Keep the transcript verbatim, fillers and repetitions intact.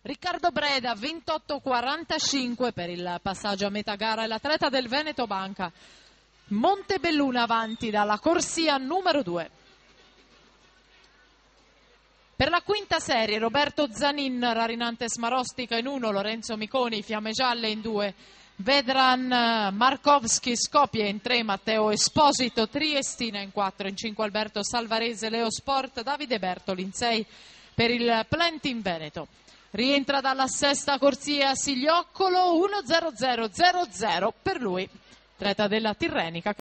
Riccardo Breda, ventotto quarantacinque per il passaggio a metà gara, è l'atleta del Veneto Banca. Montebelluna avanti dalla corsia numero due. Per la quinta serie Roberto Zanin, Rarinantes Marostica in uno, Lorenzo Miconi, Fiamme Gialle in due, Vedran Markovski Skopje in tre, Matteo Esposito Triestina in quattro, in cinque Alberto Salvarese Leo Sport, Davide Bertoli in sei per il Plentin Veneto. Rientra dalla sesta corsia Siglioccolo, uno zero zero zero zero per lui, atleta della Tirrenica.